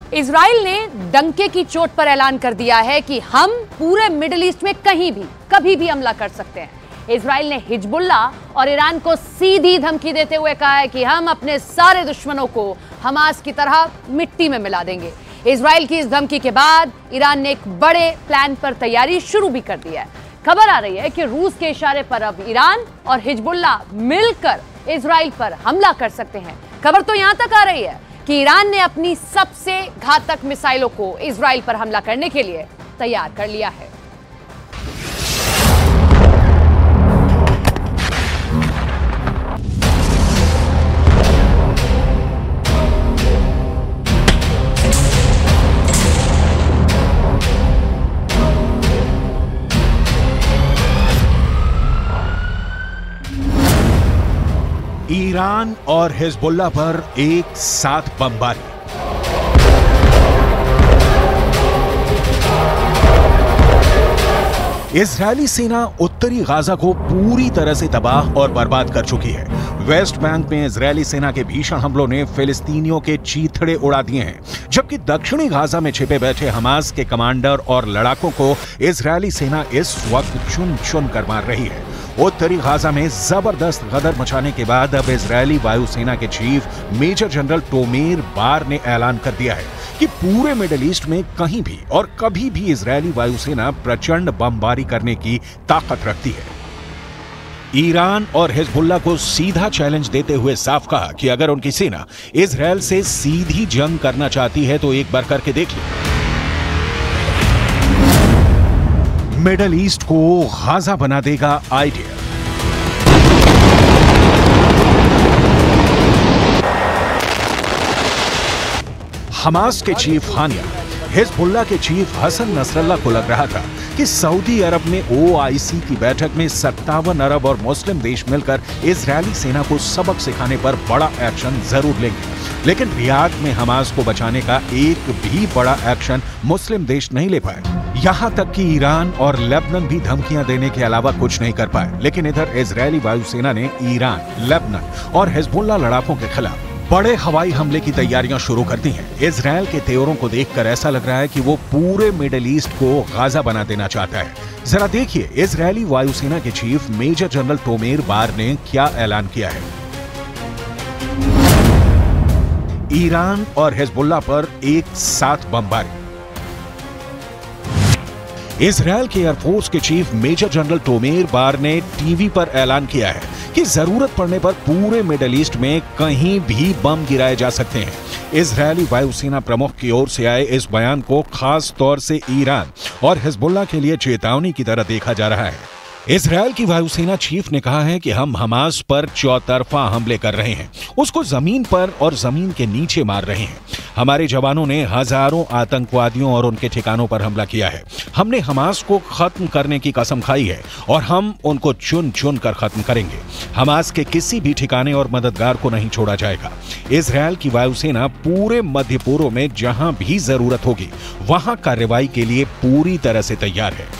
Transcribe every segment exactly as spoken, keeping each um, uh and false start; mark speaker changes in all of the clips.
Speaker 1: Israel ने डंके की चोट पर ऐलान कर दिया है कि हम पूरे मिडिल ईस्ट में कहीं भी कभी भी हमला कर सकते हैं। इजराइल ने हिजबुल्ला और ईरान को सीधी धमकी देते हुए कहा है कि हम अपने सारे दुश्मनों को हमास की तरह मिट्टी में मिला देंगे। इजराइल की इस धमकी के बाद ईरान ने एक बड़े प्लान पर तैयारी शुरू भी कर दी है। खबर आ रही है कि रूस के इशारे पर अब ईरान और हिजबुल्ला मिलकर इजराइल पर हमला कर सकते हैं। खबर तो यहां तक आ रही है कि ईरान ने अपनी सबसे घातक मिसाइलों को इजराइल पर हमला करने के लिए तैयार कर लिया है।
Speaker 2: ईरान और हिजबुल्ला पर एक साथ बमबारी। इजरायली सेना उत्तरी गाजा को पूरी तरह से तबाह और बर्बाद कर चुकी है। वेस्ट बैंक में इजरायली सेना के भीषण हमलों ने फिलिस्तीनियों के चीथड़े उड़ा दिए हैं, जबकि दक्षिणी गाजा में छिपे बैठे हमास के कमांडर और लड़ाकों को इजरायली सेना इस वक्त चुन चुन कर मार रही है। उत्तरी गाजा में जबरदस्त गदर मचाने के बाद अब इजरायली वायुसेना के chief major general Tomer Bar ने ऐलान कर दिया है कि पूरे मिडिल ईस्ट में कहीं भी और कभी भी इजरायली वायुसेना प्रचंड बमबारी करने की ताकत रखती है। ईरान और हिजबुल्ला को सीधा चैलेंज देते हुए साफ कहा कि अगर उनकी सेना इजरायल से सीधी जंग करना चाहती है तो एक बार करके देख ले। मिडिल ईस्ट को गाजा बना देगा आइडिया। हमास के चीफ हानिया, हिजबुल्ला के चीफ हसन नसरल्ला को लग रहा था कि सऊदी अरब में ओ आई सी की बैठक में सत्तावन अरब और मुस्लिम देश मिलकर इजरायली सेना को सबक सिखाने पर बड़ा एक्शन जरूर लेंगे, लेकिन रियाद में हमास को बचाने का एक भी बड़ा एक्शन मुस्लिम देश नहीं ले पाए। यहां तक कि ईरान और लेबनान भी धमकियां देने के अलावा कुछ नहीं कर पाए। लेकिन इधर इजरायली वायुसेना ने ईरान, लेबनान और हिजबुल्ला लड़ाकों के खिलाफ बड़े हवाई हमले की तैयारियां शुरू कर दी हैं। इजरायल के तेवरों को देखकर ऐसा लग रहा है कि वो पूरे मिडिल ईस्ट को गाजा बना देना चाहता है। जरा देखिए इजरायली वायुसेना के chief major general Tomer Bar ने क्या ऐलान किया है। ईरान और हिजबुल्ला पर एक साथ बमबारी। इजरायल के एयरफोर्स के chief major general Tomer Bar ने टीवी पर ऐलान किया है कि जरूरत पड़ने पर पूरे मिडिल ईस्ट में कहीं भी बम गिराए जा सकते हैं। इजरायली वायुसेना प्रमुख की ओर से आए इस बयान को खास तौर से ईरान और हिजबुल्ला के लिए चेतावनी की तरह देखा जा रहा है। इजरायल की वायुसेना चीफ ने कहा है कि हम हमास पर चौतरफा हमले कर रहे हैं, उसको जमीन पर और जमीन के नीचे मार रहे हैं। हमारे जवानों ने हजारों आतंकवादियों और उनके ठिकानों पर हमला किया है। हमने हमास को खत्म करने की कसम खाई है और हम उनको चुन चुन कर खत्म करेंगे। हमास के किसी भी ठिकाने और मददगार को नहीं छोड़ा जाएगा। इजरायल की वायुसेना पूरे मध्य पूर्व में जहां भी जरूरत होगी वहां कार्रवाई के लिए पूरी तरह से तैयार है।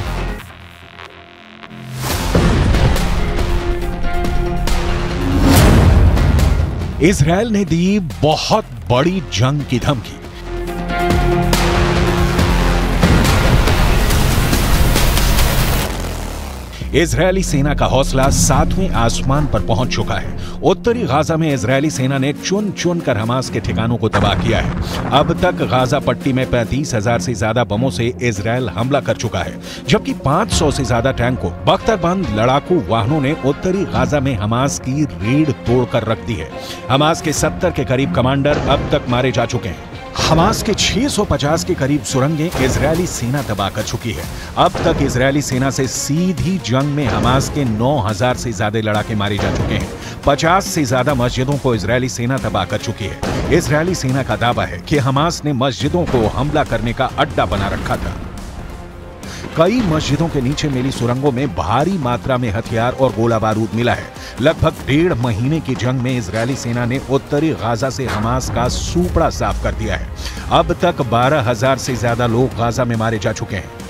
Speaker 2: इजरायल ने दी बहुत बड़ी जंग की धमकी। इजरायली सेना का हौसला सातवें आसमान पर पहुंच चुका है। उत्तरी गाजा में इजरायली सेना ने चुन चुन कर हमास के ठिकानों को तबाह किया है। अब तक गाजा पट्टी में पैंतीस हजार से ज्यादा बमों से इजरायल हमला कर चुका है, जबकि पाँच सौ से ज्यादा टैंकों, बख्तरबंद लड़ाकू वाहनों ने उत्तरी गाजा में हमास की रीढ़ तोड़कर रख दी है। हमास के सत्तर के करीब कमांडर अब तक मारे जा चुके हैं। हमास के छह सौ पचास के करीब सुरंगें इजरायली सेना तबाह कर चुकी है। अब तक इजरायली सेना से सीधी जंग में हमास के नौ हजार से ज्यादा लड़ाके मारे जा चुके हैं। पचास से ज्यादा मस्जिदों को इजरायली सेना तबाह कर चुकी है। इजरायली सेना का दावा है कि हमास ने मस्जिदों को हमला करने का अड्डा बना रखा था। कई मस्जिदों के नीचे मिली सुरंगों में भारी मात्रा में हथियार और गोला बारूद मिला है। लगभग डेढ़ महीने की जंग में इजरायली सेना ने उत्तरी गाजा से हमास का सूपड़ा साफ कर दिया है। अब तक बारह हजार से ज्यादा लोग गाजा में मारे जा चुके हैं।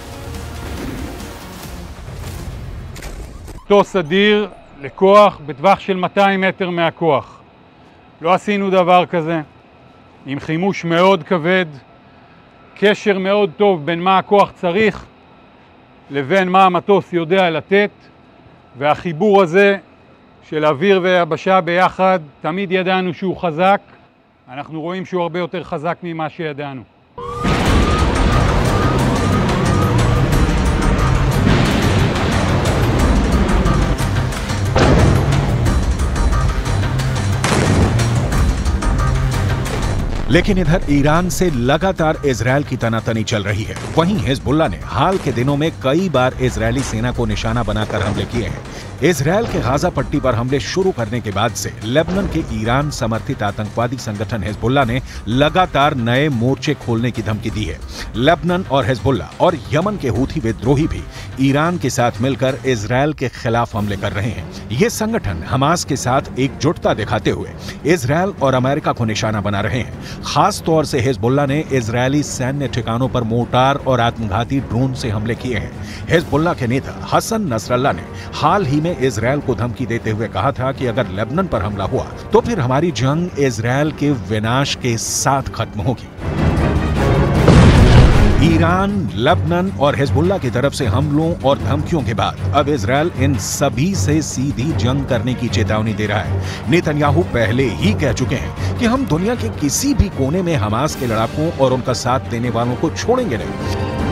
Speaker 3: אותו סדיר לכוח בטווח של מאתיים מטר מהכוח. לא עשינו דבר כזה. עם חימוש מאוד כבד, קשר מאוד טוב בין מה הכוח צריך לבין מה המטוס יודע לתת, והחיבור הזה של אוויר ויבשה ביחד, תמיד ידענו שהוא חזק, אנחנו רואים שהוא הרבה יותר חזק ממה שידענו.
Speaker 2: लेकिन इधर ईरान से लगातार इजरायल की तनातनी चल रही है। वहीं हिजबुल्लाह ने हाल के दिनों में कई बार इजरायली सेना को निशाना बनाकर हमले किए हैं। इजरायल के गाजा पट्टी पर हमले शुरू करने के बाद से लेबनान के ईरान समर्थित आतंकवादी संगठन हिजबुल्लाह ने लगातार नए मोर्चे खोलने की धमकी दी है। लेबनान और हिजबुल्लाह और यमन के हूथी विद्रोही भी ईरान के साथ मिलकर इजरायल के खिलाफ हमले कर रहे हैं। ये संगठन हमास के साथ एकजुटता दिखाते हुए इजरायल और अमेरिका को निशाना बना रहे हैं। खास तौर से हिजबुल्लाह ने इजरायली सैन्य ठिकानों पर मोर्टार और आत्मघाती ड्रोन से हमले किए हैं। हिजबुल्लाह के नेता हसन नसरल्लाह ने हाल ही में इजरायल को धमकी देते हुए कहा था कि अगर लेबनान पर हमला हुआ तो फिर हमारी जंग इजरायल के विनाश के साथ खत्म होगी। ईरान, लेबनान और हिजबुल्लाह की तरफ से हमलों और धमकियों के बाद अब इजरायल इन सभी से सीधी जंग करने की चेतावनी दे रहा है। नेतन्याहू पहले ही कह चुके हैं कि हम दुनिया के किसी भी कोने में हमास के लड़ाकों और उनका साथ देने वालों को छोड़ेंगे नहीं।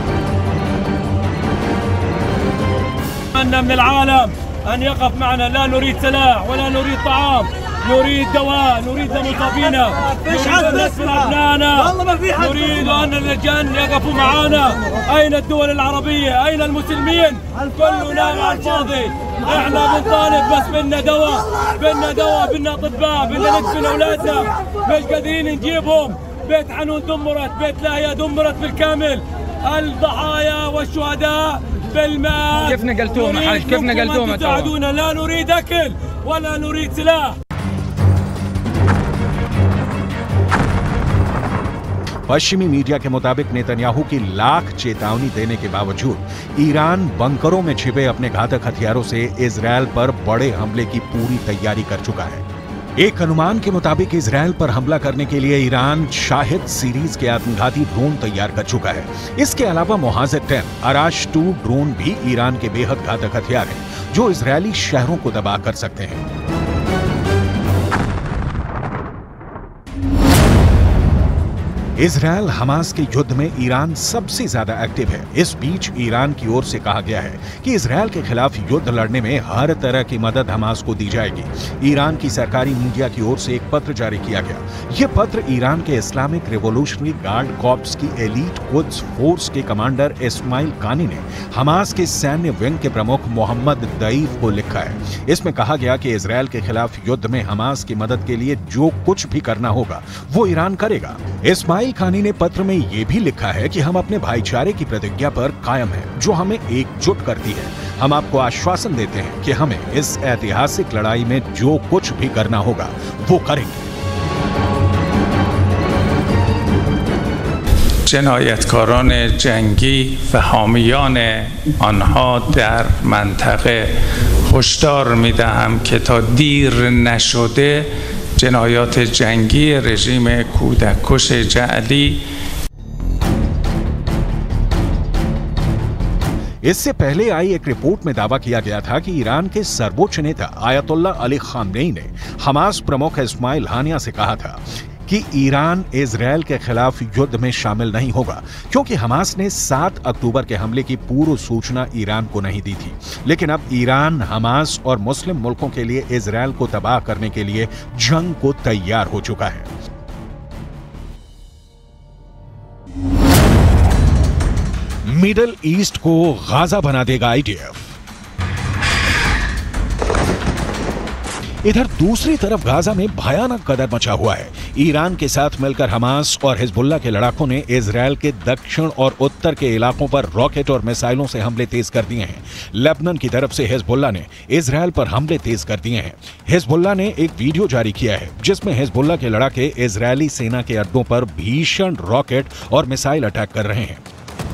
Speaker 4: أن يقف معنا لا نريد سلاح ولا نريد طعام نريد دواء نريد لمصابين نريد أن نسمع أبنائنا نريد أن اللجان يقفوا معنا. أين الدول العربية أين المسلمين كلنا على الفاضي. احنا بنطالب بس بدنا دواء بدنا دواء بدنا أطباء بدنا ندفن أولادنا مش قادرين نجيبهم. بيت حنون دمرت بيت لاهيا دمرت بالكامل. الضحايا والشهداء بالماء. كيف نقلتوهم حاج كيف نقلتوهم تساعدونا. لا نريد أكل ولا نريد سلاح.
Speaker 2: पश्चिमी मीडिया के मुताबिक नेतन्याहू की लाख चेतावनी देने के बावजूद ईरान बंकरों में छिपे अपने घातक हथियारों से इजरायल पर बड़े हमले की पूरी तैयारी कर चुका है। एक अनुमान के मुताबिक इजरायल पर हमला करने के लिए ईरान शाहिद सीरीज के आत्मघाती ड्रोन तैयार कर चुका है। इसके अलावा Mohajer ten, Arash two drone भी ईरान के बेहद घातक हथियार हैं जो इजरायली शहरों को तबाह कर सकते हैं। इजरायल हमास के युद्ध में ईरान सबसे ज्यादा एक्टिव है। इस बीच ईरान की ओर से कहा गया है कि इजरायल के खिलाफ युद्ध लड़ने में हर तरह की मदद हमास को दी जाएगी। ईरान की सरकारी मीडिया की ओर से एक पत्र जारी किया गया। यह पत्र ईरान के इस्लामिक रिवॉल्यूशनरी गार्ड कॉर्प्स की एलीट कुद्स फोर्स के कमांडर इस्माइल कानी ने हमास के सैन्य विंग के प्रमुख मोहम्मद दईफ को लिखा है। इसमें कहा गया कि इजरायल के खिलाफ युद्ध में हमास की मदद के लिए जो कुछ भी करना होगा वो ईरान करेगा। इस्माइल खानी ने पत्र में यह भी लिखा है कि हम अपने भाईचारे की प्रतिज्ञा पर कायम हैं, जो हमें एकजुट करती है। हम आपको आश्वासन देते हैं कि हमें इस ऐतिहासिक लड़ाई में जो कुछ भी करना होगा वो करेंगे।
Speaker 5: جنایتکاران جنگی و حامیان آنها در منطقه هشدار می‌دهم که تا دیر نشده جنایات جنگی رژیم کودککش جعلی
Speaker 2: इससे पहले आई एक रिपोर्ट में दावा किया गया था कि ईरान के सर्वोच्च नेता आयतुल्लाह अली खामनेई ने हमास प्रमुख इस्माइल हानिया से कहा था कि ईरान इजरायल के खिलाफ युद्ध में शामिल नहीं होगा, क्योंकि हमास ने सात अक्टूबर के हमले की पूर्व सूचना ईरान को नहीं दी थी। लेकिन अब ईरान हमास और मुस्लिम मुल्कों के लिए इजरायल को तबाह करने के लिए जंग को तैयार हो चुका है। मिडल ईस्ट को गाजा बना देगा आईडीएफ। इधर दूसरी तरफ गाजा में भयानक कदर मचा हुआ है। ईरान के साथ मिलकर हमास और हिजबुल्लाह के लड़ाकों ने इजरायल के दक्षिण और उत्तर के इलाकों पर रॉकेट और मिसाइलों से हमले तेज कर दिए हैं। लेबनान की तरफ से हिजबुल्लाह ने इजरायल पर हमले तेज कर दिए हैं। हिजबुल्लाह ने एक वीडियो जारी किया है जिसमें हिजबुल्लाह के लड़ाके इजरायली सेना के अड्डों पर भीषण रॉकेट और मिसाइल अटैक कर रहे हैं।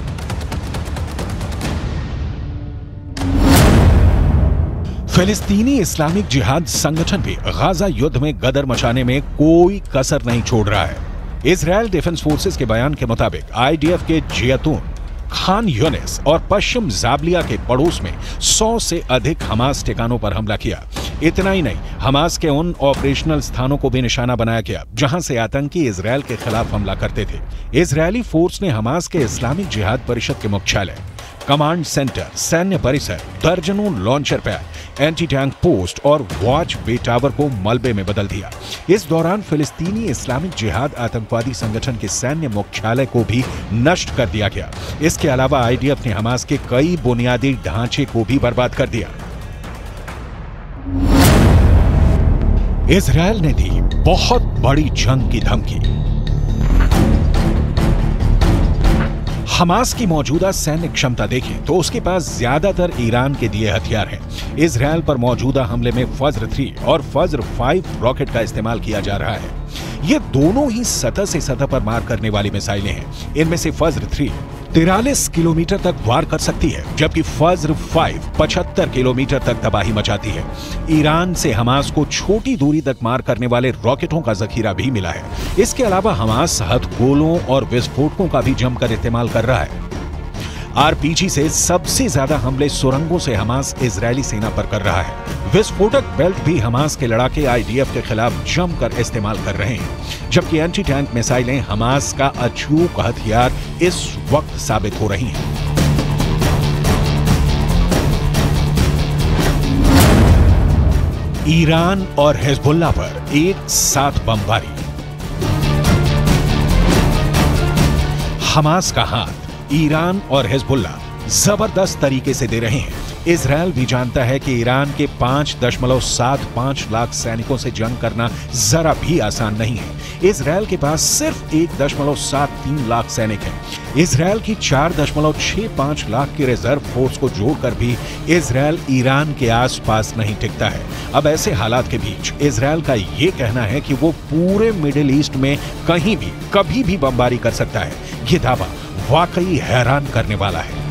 Speaker 2: फिलिस्तीनी इस्लामिक जिहाद संगठन भी गाजा युद्ध में गदर मचाने में कोई कसर नहीं छोड़ रहा है। इजरायल डिफेंस फोर्सेस के बयान के मुताबिक आईडीएफ के जियतून, खान यूनिस और पश्चिम जाबलिया के पड़ोस में सौ से अधिक हमास ठिकानों पर हमला किया। इतना ही नहीं, हमास के उन ऑपरेशनल स्थानों को भी निशाना बनाया गया जहां से आतंकी इजरायल के खिलाफ हमला करते थे। इजरायली फोर्स ने हमास के इस्लामिक जिहाद परिषद के मुख्यालय, कमांड सेंटर, सैन्य परिसर, दर्जनों launcher pad, anti tank post और वॉच वे टावर को मलबे में बदल दिया। इस दौरान फिलिस्तीनी इस्लामिक जिहाद आतंकवादी संगठन के सैन्य मुख्यालय को भी नष्ट कर दिया गया। इसके अलावा आईडीएफ ने हमास के कई बुनियादी ढांचे को भी बर्बाद कर दिया। इजरायल ने दी बहुत बड़ी जंग की धमकी। हमास की मौजूदा सैन्य क्षमता देखें तो उसके पास ज्यादातर ईरान के दिए हथियार हैं। इजरायल पर मौजूदा हमले में फज्र थ्री और फज्र फाइव रॉकेट का इस्तेमाल किया जा रहा है। ये दोनों ही सतह से सतह पर मार करने वाली मिसाइलें हैं। इनमें से फज्र थ्री तिरालीस किलोमीटर तक वार कर सकती है, जबकि फज्र फाइव पचहत्तर किलोमीटर तक तबाही मचाती है। ईरान से हमास को छोटी दूरी तक मार करने वाले रॉकेटों का जखीरा भी मिला है। इसके अलावा हमास हथगोलों और विस्फोटकों का भी जमकर इस्तेमाल कर रहा है। आरपीजी से सबसे ज्यादा हमले सुरंगों से हमास इजरायली सेना पर कर रहा है। विस्फोटक बेल्ट भी हमास के लड़ाके आईडीएफ के खिलाफ जमकर इस्तेमाल कर रहे हैं, जबकि एंटी टैंक मिसाइलें हमास का अचूक हथियार इस वक्त साबित हो रही हैं। ईरान और हिजबुल्लाह पर एक साथ बमबारी। हमास का हाथ ईरान और हिजबुल्लाह जबरदस्त तरीके से दे रहे हैं। इजरायल भी जानता है कि ईरान के पांच दशमलव सात पांच लाख सैनिकों से जंग करना जरा भी आसान नहीं है। इजरायल के पास सिर्फ एक दशमलव सात तीन लाख सैनिक हैं। इजरायल की चार दशमलव छह पांच लाख की रिजर्व फोर्स को जोड़कर भी इजरायल ईरान के आसपास नहीं टिकता है। अब ऐसे हालात के बीच इजरायल का ये कहना है कि वो पूरे मिडिल ईस्ट में कहीं भी कभी भी बमबारी कर सकता है। ये दावा वाकई हैरान करने वाला है।